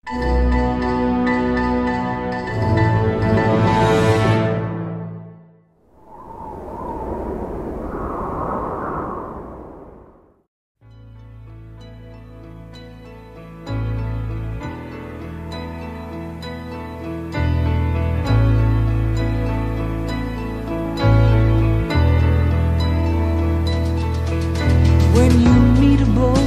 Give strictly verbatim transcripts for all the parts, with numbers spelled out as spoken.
When you meet a boy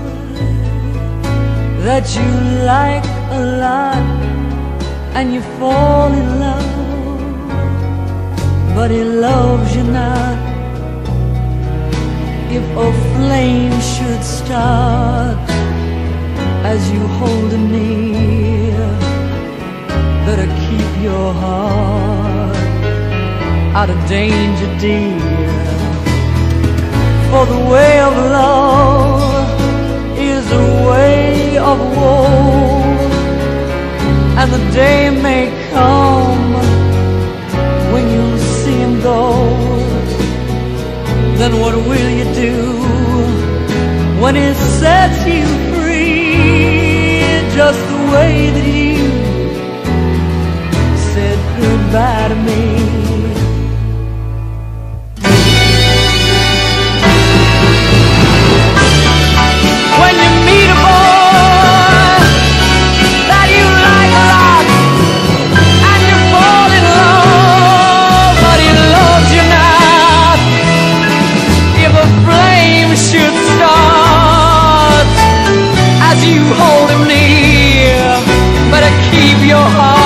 that you like a lot and you fall in love, but he loves you not. If a flame should start as you hold him near, better keep your heart out of danger, dear. For the way of love is a way of woe, and the day may come when you see him go. Then what will you do when he sets you free, just the way that you said goodbye to me? Hold him near, better keep your heart